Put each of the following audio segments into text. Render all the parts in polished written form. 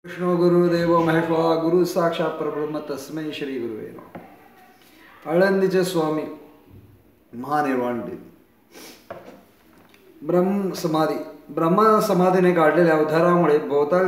कृष्ण गुरुदेव महेश्वरा गुरु साक्षात परब्रह्म तस्मै श्री गुरुवे नमः। आळंदीचे स्वामी महानिर्वाण दिन ब्रह्मसमाधीने काढलेल्या उद्धारामुळे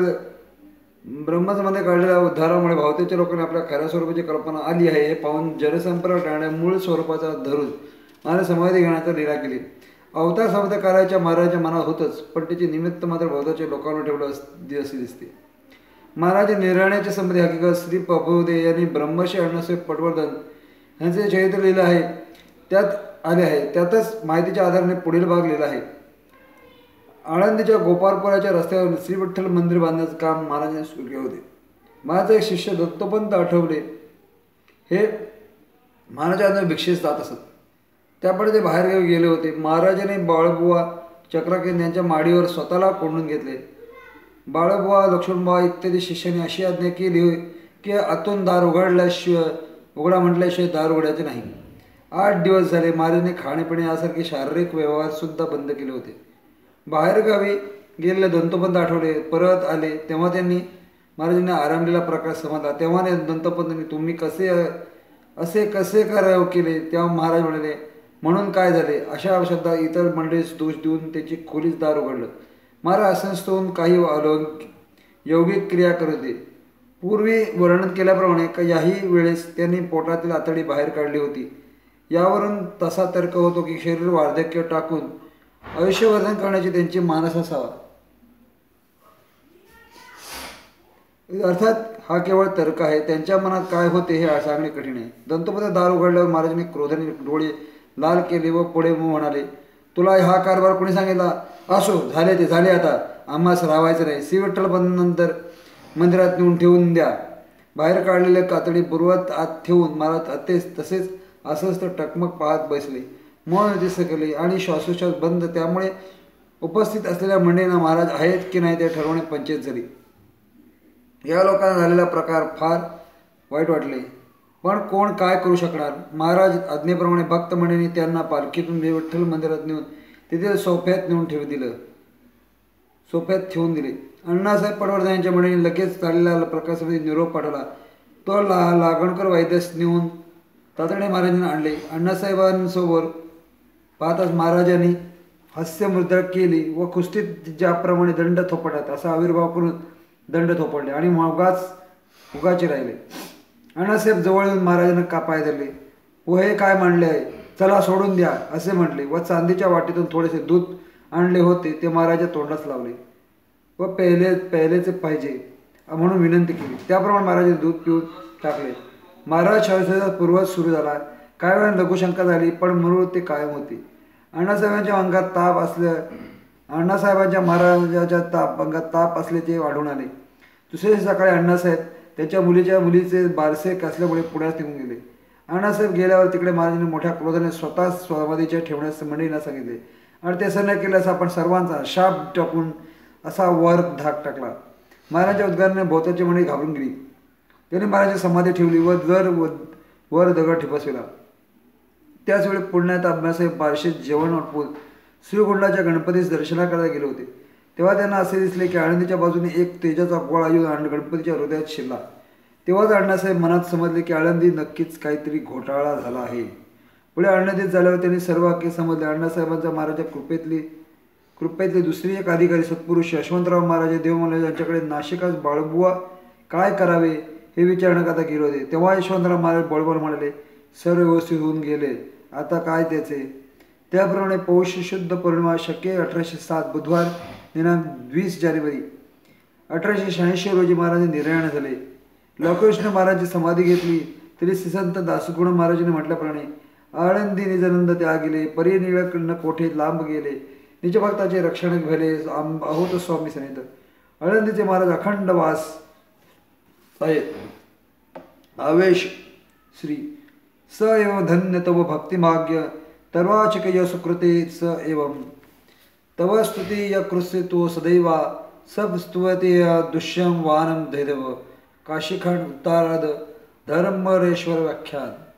बहुतेक लोकांना आपल्या खऱ्या स्वरूपाची कल्पना आली आहे हे पाहून जनसंपर्क टाळण्या मूळ स्वरूपाचा धरून आणि समाधी घेण्याचा लीला केली। अवतार समाधी करायच्या महाराजांच्या मनात होतच, पण त्याची निमित्त मात्र बहुतांच्या लोकांना ठेवलं असे दिसते। महाराज निर्वाणाचे संबंधी हकीकत श्री प्रभुदेव यांनी ब्रह्मश्री अण्णासाहेब पटवर्धन यांचे चरित्र लिहिलं आहे, त्यात आले आहे। त्यातच माहितीच्या आधाराने पुढील भाग लिहिला आहे। आळंदीच्या गोपाळपुराच्या रस्त्यावर श्री विठ्ठल मंदिर बांधण्याचं काम महाराजांनी सुरू केले होते। महाराज एक शिष्य दत्तोपंत आठवले हे महाराजांना भिक्षेस जात असत, त्यापुढे ते बाहेर गेले होते। महाराजांनी बाळबुवा चक्राकेन यांच्या माडीवर स्वतःला कोंडून घेतले। बाळबुवा लक्ष्मणबुवा इत्यादी शिष्यांनी अशी आज्ञा केली की आतून दार उघडा म्हटल्याशिवाय दार उघडायचे नाही। 8 दिवस झाले महाराजांनी खाणेपिणे यासारखे शारीरिक व्यवहार सुद्धा बंद केले होते। बाहेरगावी गेलेले दंतोपंत आठवले परत आले तेव्हा त्यांनी महाराजांनी आरामलेला प्रकार समजला। तेव्हा दंतोपंतांनी तुम्ही कसे कार्य केले? तेव्हा महाराज म्हणाले, म्हणून काय झाले? अशा शब्दात इतर मंडळीस दोष देऊन त्याची खोलीच दार उघडलं। महाराज असंच काही यौगिक क्रिया करत होते। पूर्वी वर्णन केल्याप्रमाणे याही वेळेस त्यांनी पोटातील आतडी बाहेर काढली होती। यावरून तसा तर्क होतो की शरीर वार्धक्य टाकून आयुष्यवर्धन करण्याची त्यांची मानस असावा। अर्थात हा केवळ तर्क आहे, त्यांच्या मनात काय होते हे सांगणे कठीण आहे। दंतोपंत दार उघडल्यावर महाराजांनी क्रोधाने डोळे लाल केले व पुढे म्हणाले, तुला हा कारभार कोणी सांगितला? असो, झाले ते झाले, आता आम्हास राहायचं नाही। श्री विठ्ठल नंतर मंदिरात नेऊन ठेवून द्या। बाहेर काढलेले कातडी पूर्वत आत ठेवून महाराज तसेच अस्वस्थ टकमक पाहत बसले। मौन दिसत केले आणि श्वासोच्छ्वास बंद। त्यामुळे उपस्थित असलेल्या मंडळींना महाराज आहेत की नाही ते ठरवणे पंचायत झाली। या लोकांना झालेला प्रकार फार वाईट वाटले, पण कोण काय करू शकणार? महाराज आज्ञेप्रमाणे भक्त मंडळींनी त्यांना पालखीतून विठ्ठल मंदिरात नेऊन तिथे सोफ्यात ठेवून दिले। अण्णासाहेब पटवर्धन यांच्या मंडळींनी लगेच झालेल्या प्रकारासाठी निरोप पाठवला। तो लागणकर वैद्यास नेऊन तातडीने महाराजांना आणले। अण्णासाहेबांसमोर पाहताच महाराजांनी हास्यमुद्रा केली व कुस्तीत ज्याप्रमाणे दंड थोपटतात असा आविर्भाव करून दंड थोपटले आणि उगाचे राहिले। अण्णासाहेब जवळ येऊन महाराजांना कापाय धरले व हे काय मांडले आहे, चला सोडून द्या असे म्हटले व चांदीच्या वाटीतून थोडेसे दूध आणले होते ते महाराजा तोंडास लावले व प्यायलेचे पाहिजे म्हणून विनंती केली। त्याप्रमाणे महाराजांनी दूध पिऊन टाकले। महाराज शास्त्राचा पूर्वज सुरू झाला। काय वेळा लघुशंका झाली, पण म्हणून ते कायम होती। अण्णासाहेबांच्या अंगात ताप असल्याचे आढळून आले। दुसऱ्या सकाळी अण्णासाहेब त्यांच्या मुलीचे बारसे असल्यामुळे पुण्यात निघून गेले। अण्णासाहेब गेल्यावर तिकडे महाराजांनी मोठ्या क्रोधाने स्वतः समाधीच्या ठेवण्यास मंडळींना सांगितले आणि ते सण केल्यास आपण सर्वांचा शाप टाकून असा वर धाक टाकला। महाराजांच्या उद्गाराने भोवताची मंडळी घाबरून गेली। त्यांनी महाराजांची समाधी ठेवली व वर दगड बसविला। त्याचवेळी पुण्यात अण्णासाहेब बारशे जेवण आटपून श्रीगोंडाच्या गणपतीस दर्शनाकरता गेले होते। तेव्हा त्यांना असे दिसले की आळंदीच्या बाजूने एक तेजाचा गोळा येऊन गणपतीच्या हृदयात शिरला। तेव्हाच अण्णासाहेब मनात समजले की आळंदी नक्कीच काहीतरी घोटाळा झाला आहे। पुढे आळंदीत झाल्यावर त्यांनी सर्व हक्के समजले। अण्णासाहेबांच्या महाराजा कृपेतले दुसरी एक अधिकारी सत्पुरुष यशवंतराव महाराज देवमले यांच्याकडे नाशिकास बाळबुवा काय करावे हे विचारण्याकरता गेले होते। तेव्हा यशवंतराव महाराज बळबळ म्हणाले, सर्व व्यवस्थित होऊन गेले, आता काय त्याचे? त्याप्रमाणे पौष शुद्ध पौर्णिमा शके 1807 बुधवार दिनांक 20 जानेवारी 1886 रोजी महाराजांनी निर्याण झाले। लवकृष्ण महाराजांची समाधी घेतली तरी श्रीसंत दासगुण महाराजांनी म्हटल्याप्रमाणे आळंदी निजानंद त्यागिले परी निळकंठ कोठे लांब गेले निज भक्ताचे रक्षण भले आहोत स्वामी सनेत। आळंदीचे महाराज अखंड वास आहेत। आवेश श्री स एव धन्य तव भक्तिभाग्य तर्वाचिकय सुकृते स एवं तव स्तुति यकृस्य तो सदैवा सब स्तुवते दुष्यम वानम दैदव। काशीखंड उत्तरार्ध धर्मरेश्वर व्याख्यान।